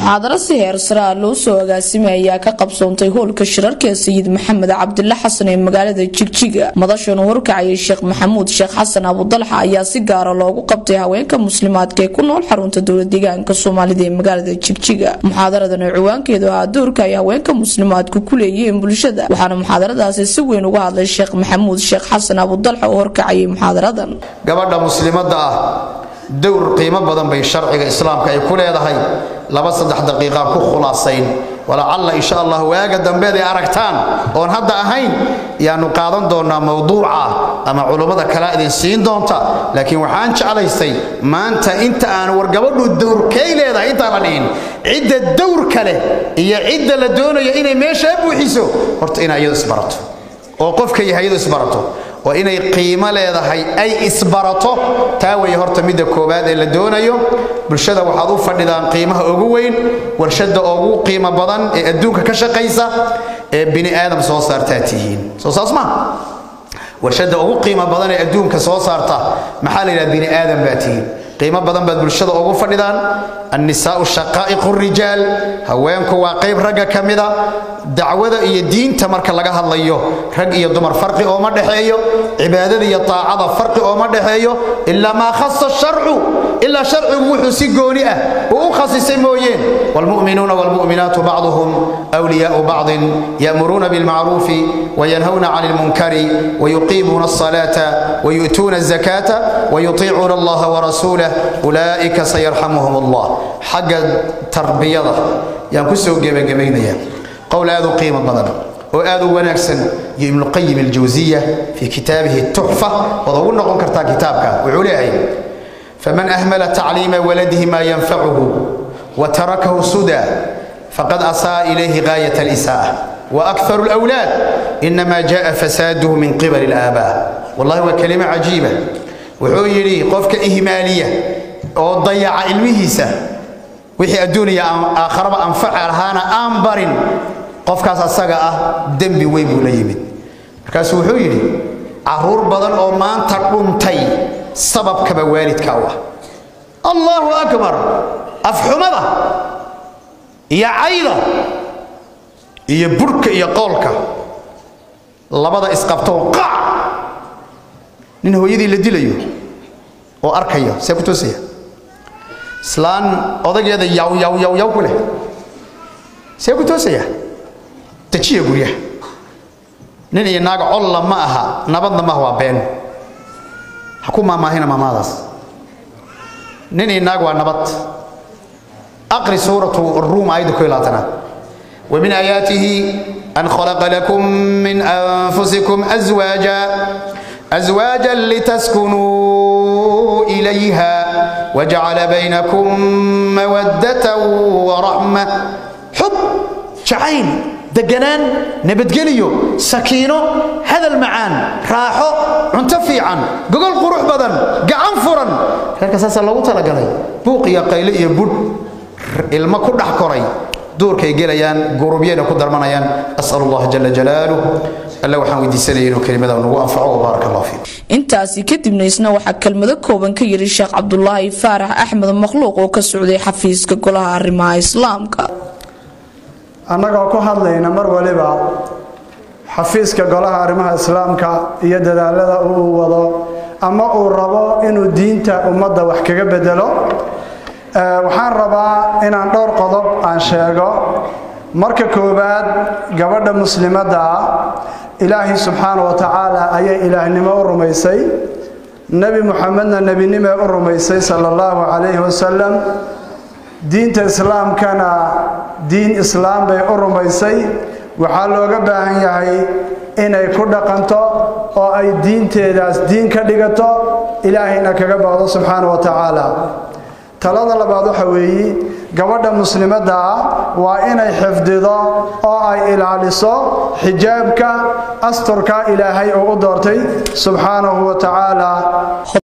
محاضرة سهر سرا لو سو agaasimaya ka qabsoontay hoolka shirarka Sayid Maxamed Cabdulla Xasan ee magaalada Jigjiga madashan horkacay Sheekh Maxamuud Sheekh Xasan Abu Dalxa ayaa si gaar ah loogu qabtay haweenka muslimaadka ee ku nool xarunta dawladda deegaanka Soomaalida ee magaalada Jigjiga muxaadaradan ciwaankeedu ah doorka ay haweenka muslimaadku ku leeyihiin bulshada waxaana muxaadaradaasi si weyn uga hadlay Sheekh Maxamuud Sheekh Xasan Abu Dalxa oo horkacay muxaadaradan gabadha muslimada ah dowr qiimo badan bay sharciga islaamka ay ku leedahay 2-3 daqiiqo ku khulaasayn wala alla insha Allah waaga dambeed ay aragtaan oo hadda ahayn yaanu qaadan doonaa mawduuca ama culimada kala idin siin doonta laakiin waxaan jeclaystay maanta inta aan war gabadhu dowrkay leedahay inta la dhiin cidda dowr kale iyo cidda la doonayo inay meesha buuxiso horta inay iyadu isbarato oo qofka yahay iyadu isbarato oo inay qiimo leedahay ay isbarato taa way horta midda koobaad ee la doonayo bulshada waxaad u fadhidaan qiimaha ugu weyn warshada ugu qiimo badan ee adduunka ka shaqeysa ee bini aadam soo saartaatihiin soo saasma warshada ugu qiimo badan ee adduunka soo saarta maxaa la yiraahdaa bini aadam baatihiin qiimo badan bad bulshada ugu fadhidaan النساء شقائق الرجال haweenku waa qayb raga kamida dacwada iyo diinta marka laga hadlayo rag iyo dumar farqi oo ma dhaxeeyo cibaadada iyo taacada farqi oo ma dhaxeeyo illa ma khassa shar'u illa shar'u wuxuu si gooni ah oo khasisay mooyeen wal mu'minuuna wal mu'minaatu ba'dhum awliyaa'u ba'd ya'muruna bil ma'ruf wa yanhauna 'anil munkari wa yuqimuna as-salata wa yu'tuna az-zakata wa yuti'una Allah wa rasulahu ulaa'ika sayarhamuhum Allah حق تربية يعني كسو جبينيا قول هذا قيمة بدن وهذا ونكسن ابن القيم الجوزية في كتابه التحفة وضونا قنكرتا كتابك وعليه فمن أهمل تعليم ولده ما ينفعه وتركه سدى فقد أساء إليه غاية الإساءة وأكثر الأولاد إنما جاء فساده من قبل الآباء والله هو كلمة عجيبة وحيري قفك إهمالية وضيع علمهيسا وحي الدنيا آخر أنفع لهانا أنبرين قفكاس الساقة دنبي ويبو ليمد كاسو حيري عرور بدن أو مان تقومتي سبب كبوالد كاوة الله أكبر أفحمضة يا عيلة يا برك يا قولك لبدا إسقابتون قع نينه يدي لديليو وأركيا سيبتوسيا سلان أضيق ياو كله سيبتوسيا تشيه قريه نيني ناقع الله معها نبض ما هو بين حكومة ما هنا ما ماذا نيني ناقع نبض أقري سورة الروم أيضا كلاتنا ومن آياته أن خلق لكم من أنفسكم أزواجا لتسكنوا إليها وجعل بينكم مودة ورحمة حب شعين دقنان نبتقليو سكينو هذا المعان راحو عنتفيعا قل قروح بدن قعن فرن لك أساسا لو تلقلي بوقيا قيلي بود المكود أحكري دور كي جليان قروبيان وقدر منيان أسأل الله جل جلاله الله وحنا ودي سليين وكلمة ونوافع وبارك الله فيك. intaasi kadibna isna waxa kalmado kooban ka yiri Sheekh Cabdullaahi Faarax Axmed Makhluuq oo ka socday xafiiska golaha arrimaha islaamka annaga ku hadlayna mar waliba xafiiska golaha arrimaha islaamka iyo dadaalada uu wado ama uu rabo inuu diinta ummadda wax kaga bedelo waxaan rabaa inaan dhowr qodob aan sheego marka koobaad gabadha muslimada ilaahi subhanahu wa ta'ala ayay ilaahnimo u rumaysay nabi muhammadna nabinimo u rumaysay sallallahu alayhi wasallam diinta islaamkana diin islaam bay u rumaysay waxa looga baahan yahay inay ku dhaqanto oo ay diinteedaas diin ka dhigato ilaahina kaga baado subhanahu wa ta'ala talada labaad waxa weeye gabadha muslimada waa inay xifdido oo ay ilaaliso xijaabka asturka ilaahay oo u doortay subhanahu wa ta'ala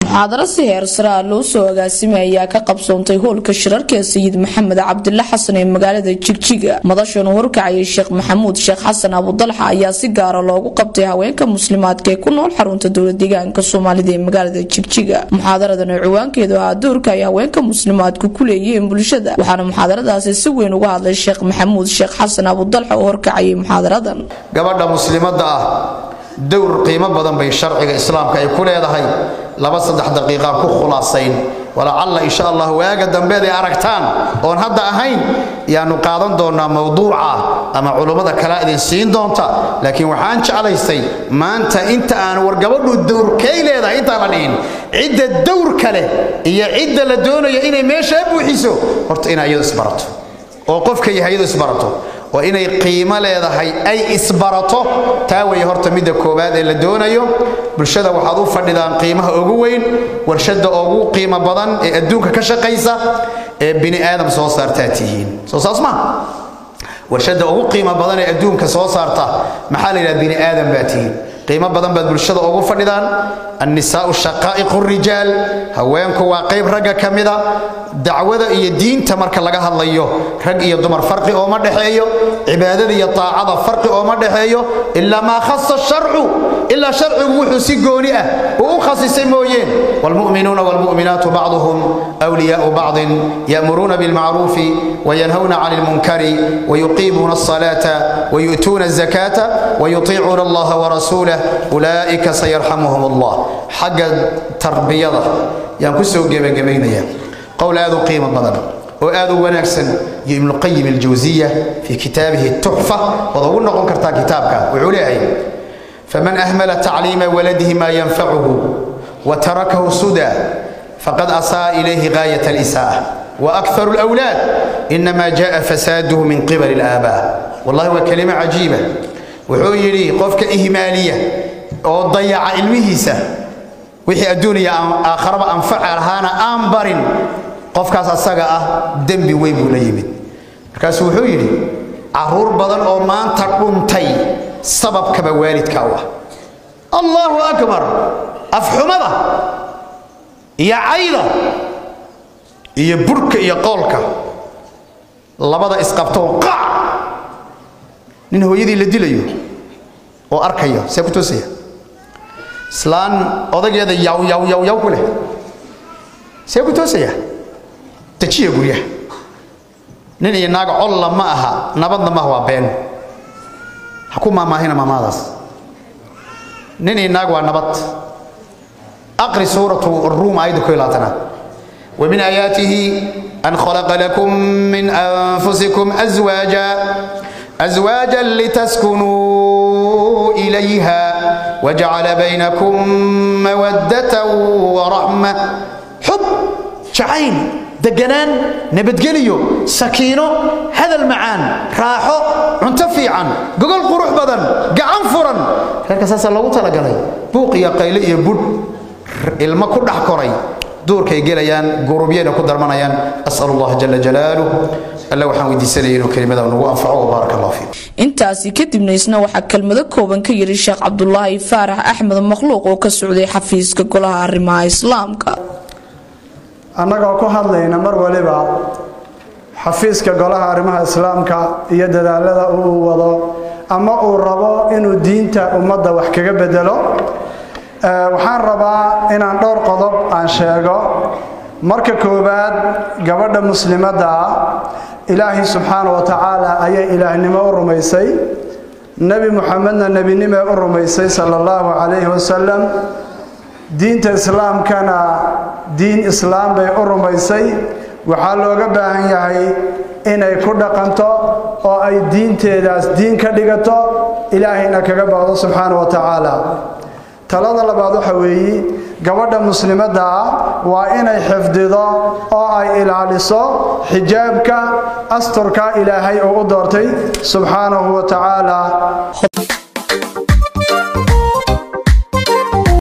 muxaadaro si heer sare ah loo soo agaasimay ayaa ka qabsoontay hoolka shirarka sayid maxamed cabdilla xasan ee magaalada Jigjiga. madashan horkacay Sheekh Maxamuud Sheekh Xasan Abudalxa ayaa si gaar ah loogu qabtay haweenka muslimaadka ee ku nool xarunta dowlad deegaanka Soomaalida ee magaalada Jigjiga. muxaadaradan cuwaankeedu ah doorka ay haweenka muslimaadku ku leeyihiin bulshada, waxaana muxaadaradaasi si weyn uga hadlay Sheekh Maxamuud Sheekh Xasan Abudalxa oo horkacay muxaadaradan. gabadha muslimada ah dowr qiimo badan bay sharciga islaamka ay ku leedahay. 2-3 daqiiqo ku khulaasayn wala alla insha Allah waaga dambeed ay aragtaan oon hadda ahayn yaanu qaadan doonaa mawduuca ama culimada kala idin siin doonta, laakiin waxaan jeclaystay maanta inta aan war gabadhu dowrkay leedahay inta la dhihin cidda dowr kale iyo cidda la doonayo inay meesha buuxiso horta inay iyadu isbarato oo qofka yahay iyadu isbarato oo inay qiimo leedahay ay isbarato taa way horta midda koobaad ee la doonayo. bulshada waxaad u fadhidaan qiimaha ugu weyn, warshada ugu qiimo badan ee adduunka ka shaqeysa ee bini aadam soo saartaa tihiin. soo saasma warshada ugu qiimo badan ee adduunka soo saarta maxaa la yiraahdaa bini aadam baa tihiin. qiimo badan baad bulshada ugu fadhidaan. النساء شقائق الرجال haweenku waa qayb ragga kamida. dacwada iyo diinta marka laga hadlayo rag iyo dumar farqi oo ma dhaxeeyo, cibaadada iyo taacada farqi oo ma dhaxeeyo illa ma khassa shar'u illa shar'u wuxuu si gooni ah oo u khasisay mooyeen. wal mu'minuuna wal mu'minaatu ba'dhum awliyaa'u ba'd ya'muruna bil ma'ruf wa yanhauna 'anil munkari wa yuqimuna as-salata wa yu'tuna az-zakata wa yuti'una Allah wa rasulahu ulaa'ika sayarhamuhum Allah. حق تربية يعني كسو جبينيا قول هذا قيمة بدن وهذا ونكسن ابن القيم الجوزية في كتابه التحفة وضونا قنكرتا كتابك وعليه فمن أهمل تعليم ولده ما ينفعه وتركه سدى فقد أساء إليه غاية الإساءة وأكثر الأولاد إنما جاء فساده من قبل الآباء. والله هو كلمة عجيبة وحيري قفك إهمالية oo dayaca ilmihiisa wixii adduuniya aakhiraba anfaca lahaana aan barin qofkaas asaga ah dambi weyn buu la yimid. markaas wuxuu yiri caruur badan oo maanta dhuntay sababkaba waalidka ah. Allahu akbar. afxumada iyo cayda iyo burka iyo qolka labada isqabto qac nin hooyadii la dilayo oo arkayo see ku toosaya islaan odageeda yaw ku leh see ku toosaya tajiya guryaha nin iyo naag olla ma aha nabadna ma waa been ha ku maamaahina maamaadaas nin iyo naag waa nabad. aqri suuratu ar-rum ayadu ku ilaatana ومن آياته أن خلق لكم من أنفسكم أزواجا لتسكنوا إليها وجعل بينكم مودة ورحمة. حب شعين دقنان نبتقليو سكينو هذا المعان راحو عنتفيعا قل قروح بدن قعن فرن لك أساسا لو تلقلي بوقي قيلي بود ilma ku dhax koray doorkay gelayaan gurubyada ku darmanayaan. as'alullah jalla jalaaluhu alla waxaan weydiisanay inuu kelimada nagu anfaco barakallahu fiik. intaasi kadibna isna waxa kelmado kooban ka yiri Sheekh Cabdullaahi Faarax Axmed Makhluuq oo ka socday xafiiska golaha arrimaha islaamka. annaga ku hadlayna mar waliba xafiiska golaha arrimaha islaamka iyo dadaalada uu wado ama uu rabo inuu diinta ummadda wax kaga bedelo. waxaan rabaa inaan dhowr qodob aan sheego. marka koobaad gabadha muslimada ah ilaahi subxaanahu wa ta'ala ayay ilaahnimo u rumaysay, nabi muxammadna nabinimo u rumaysay sallallahu alayhi wasallam. diinta islaamkana diin islaam bay u rumaysay. waxaa looga baahan yahay inay ku dhaqanto oo ay diinteedaas diin ka dhigato ilaahayna kaga baado subxaanahu wa ta'ala. talada labaad waxa weeye gabadha muslimada ah waa inay xifdido oo ay ilaaliso xijaabka asturka ilaahay oo u doortay subxaanahu wa ta'ala.